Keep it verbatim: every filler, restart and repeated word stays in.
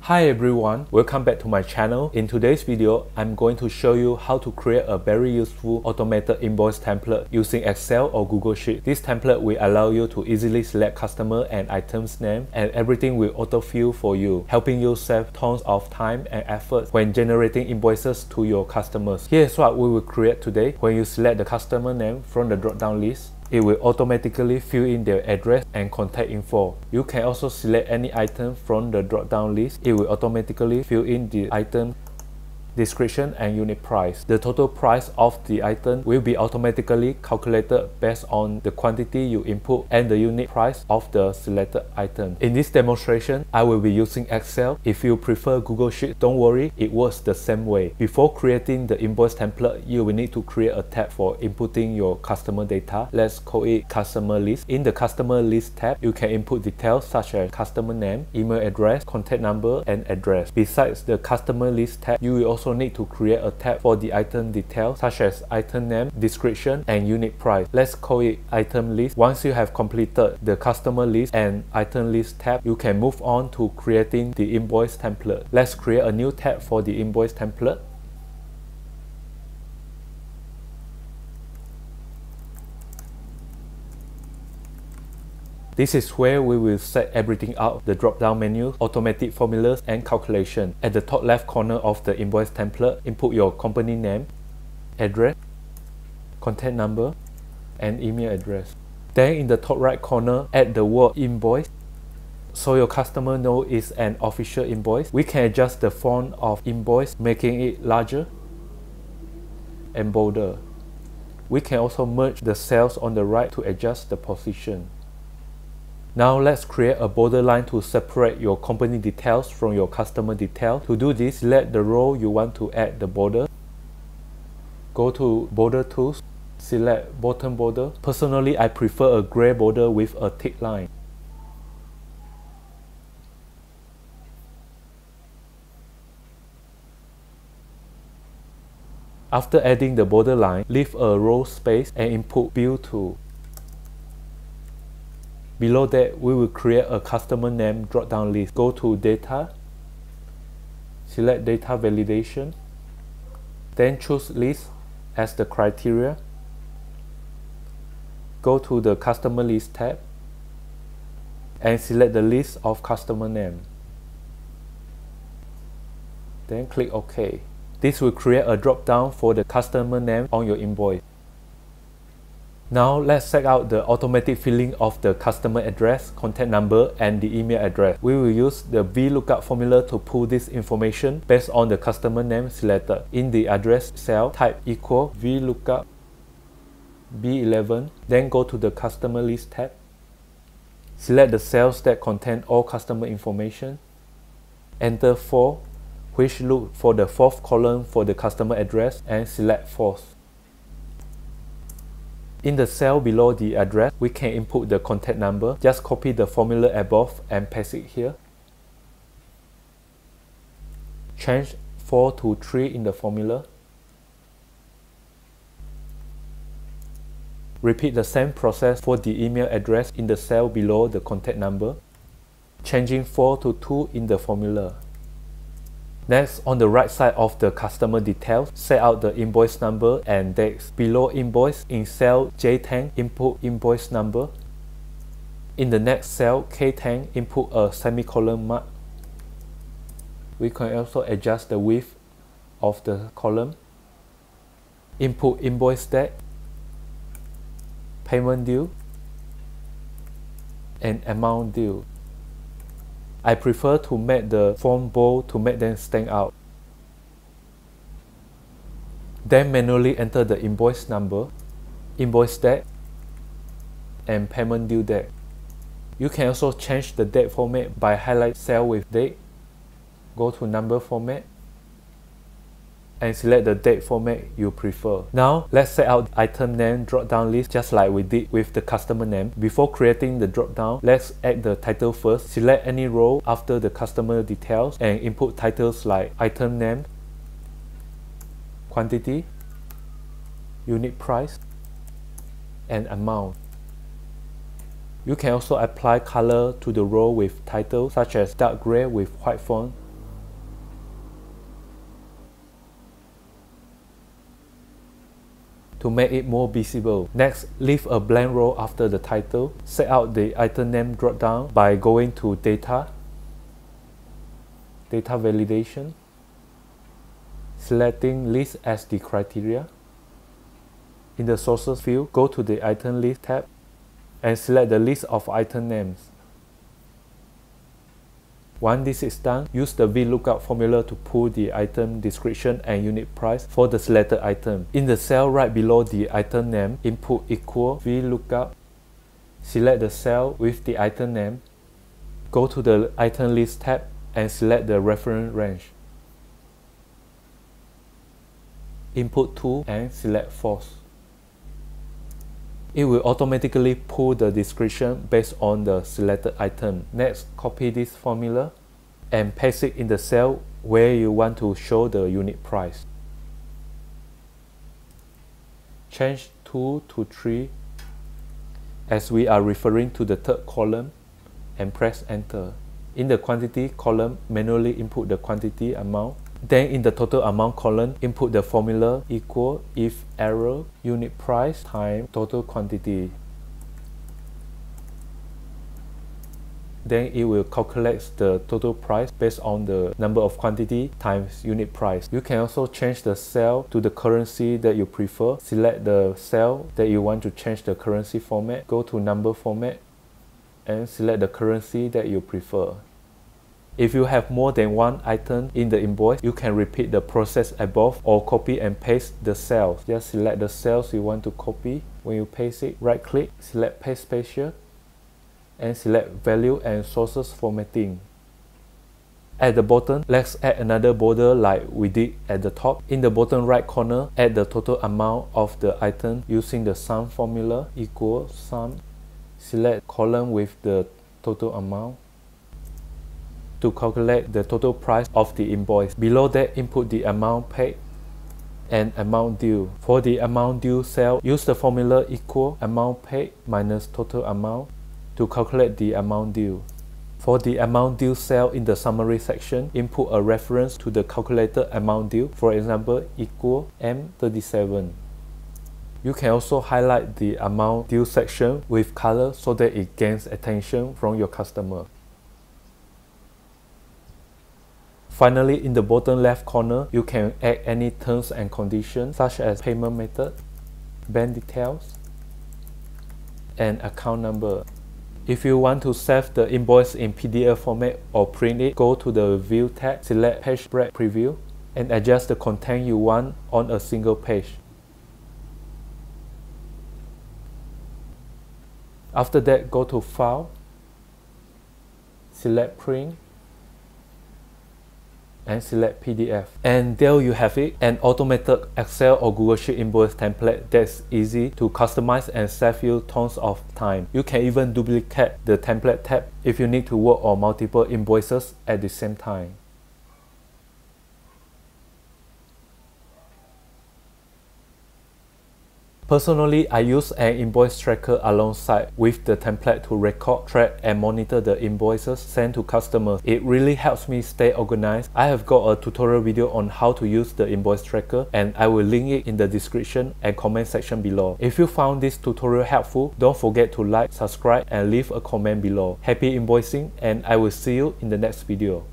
Hi everyone, welcome back to my channel. In today's video, I'm going to show you how to create a very useful automated invoice template using Excel or Google Sheets. This template will allow you to easily select customer and items name, and everything will autofill for you, helping you save tons of time and effort when generating invoices to your customers. Here's what we will create today. When you select the customer name from the drop-down list, it will automatically fill in their address and contact info. You can also select any item from the drop-down list. It will automatically fill in the item description and unit price. The total price of the item will be automatically calculated based on the quantity you input and the unit price of the selected item. In this demonstration, I will be using Excel. If you prefer Google Sheets, don't worry, it works the same way. Before creating the invoice template, you will need to create a tab for inputting your customer data. Let's call it customer list. In the customer list tab, you can input details such as customer name, email address, contact number, and address. Besides the customer list tab, you will also need to create a tab for the item details such as item name, description, and unit price. Let's call it item list. Once you have completed the customer list and item list tab, you can move on to creating the invoice template. Let's create a new tab for the invoice template. This is where we will set everything out, the drop-down menu, automatic formulas, and calculation. At the top left corner of the invoice template, input your company name, address, contact number, and email address. Then in the top right corner, add the word invoice, so your customer knows it's an official invoice. We can adjust the font of invoice, making it larger and bolder. We can also merge the cells on the right to adjust the position. Now let's create a borderline to separate your company details from your customer detail. To do this, select the row you want to add the border. Go to Border Tools, select Bottom Border. Personally, I prefer a gray border with a thick line. After adding the borderline, leave a row space and input Build Tool. Below that, we will create a customer name drop-down list. Go to Data, select Data Validation, then choose List as the criteria. Go to the Customer List tab and select the list of customer name. Then click OK. This will create a drop-down for the customer name on your invoice. Now let's set out the automatic filling of the customer address, contact number, and the email address. We will use the VLOOKUP formula to pull this information based on the customer name selected. In the address cell, type equal VLOOKUP B eleven, then go to the customer list tab. Select the cells that contain all customer information. Enter four, which look for the fourth column for the customer address, and select false. In the cell below the address, we can input the contact number. Just copy the formula above and paste it here. Change four to three in the formula. Repeat the same process for the email address in the cell below the contact number, changing four to two in the formula. Next, on the right side of the customer details, set out the invoice number and dates. Below invoice, in cell J ten, input invoice number. In the next cell, K ten, input a semicolon mark. We can also adjust the width of the column. Input invoice date, payment due, and amount due. I prefer to make the font bold to make them stand out. Then manually enter the invoice number, invoice date, and payment due date. You can also change the date format by highlight cell with date, go to number format, and select the date format you prefer. Now let's set out the item name drop-down list just like we did with the customer name. Before creating the drop-down, let's add the title first. Select any row after the customer details and input titles like item name, quantity, unit price, and amount. You can also apply color to the row with titles such as dark gray with white font, to make it more visible. Next, leave a blank row after the title. Set out the item name dropdown by going to Data, Data Validation, selecting List as the criteria. In the Sources field, go to the Item List tab and select the list of item names. Once this is done, use the VLOOKUP formula to pull the item description and unit price for the selected item. In the cell right below the item name, input equal VLOOKUP. Select the cell with the item name. Go to the Item List tab and select the reference range. Input two and select false. It will automatically pull the description based on the selected item. Next, copy this formula and paste it in the cell where you want to show the unit price. Change two to three as we are referring to the third column and press enter. In the quantity column, manually input the quantity amount. Then in the total amount column, input the formula equal if error unit price times total quantity. Then it will calculate the total price based on the number of quantity times unit price. You can also change the cell to the currency that you prefer. Select the cell that you want to change the currency format. Go to number format and select the currency that you prefer. If you have more than one item in the invoice, you can repeat the process above or copy and paste the cells. Just select the cells you want to copy. When you paste it, right click, select Paste Spatial, and select Value and Sources Formatting. At the bottom, let's add another border like we did at the top. In the bottom right corner, add the total amount of the item using the sum formula equal sum. Select column with the total amount to calculate the total price of the invoice. Below that, input the amount paid and amount due. For the amount due cell, use the formula equal amount paid minus total amount to calculate the amount due. For the amount due cell in the summary section, input a reference to the calculated amount due, for example equal M thirty-seven. You can also highlight the amount due section with color so that it gains attention from your customer. Finally, in the bottom left corner, you can add any terms and conditions such as payment method, bank details, and account number. If you want to save the invoice in P D F format or print it, go to the View tab, select Page Break Preview, and adjust the content you want on a single page. After that, go to File, select Print, and select P D F. And there you have it, an automated Excel or Google Sheet invoice template that's easy to customize and save you tons of time. You can even duplicate the template tab if you need to work on multiple invoices at the same time. Personally, I use an invoice tracker alongside with the template to record, track, and monitor the invoices sent to customers. It really helps me stay organized. I have got a tutorial video on how to use the invoice tracker, and I will link it in the description and comment section below. If you found this tutorial helpful, don't forget to like, subscribe, and leave a comment below. Happy invoicing, and I will see you in the next video.